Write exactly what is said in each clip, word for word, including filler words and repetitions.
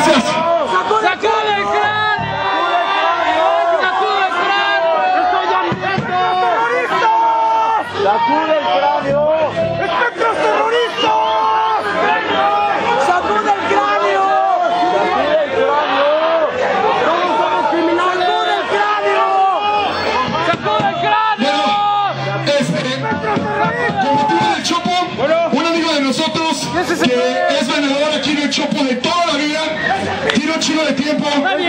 Gracias. ¡Sacude el cráneo! ¡Sacude el cráneo! ¡Estoy hambriento! ¡Sacude el cráneo! ¡Espectros terroristas! ¡Sacude el cráneo! ¡Sacude el cráneo! ¡Todos somos criminales! ¡Sacude el cráneo! ¡Sacude el cráneo! Este, cometido del Chopo, un amigo de nosotros que es ganador aquí en el Chopo de toda la vida, tiene un chingo de tiempo y se va a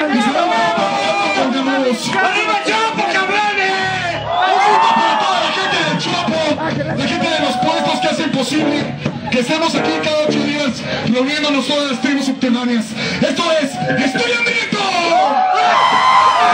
¡Arriba Chopo, cabrones! Un grito para toda la gente del Chopo, la gente de los puestos que hacen posible que estemos aquí cada ocho días reuniéndonos todas las tribus subterráneas. Esto es ¡Estoy Hambriento!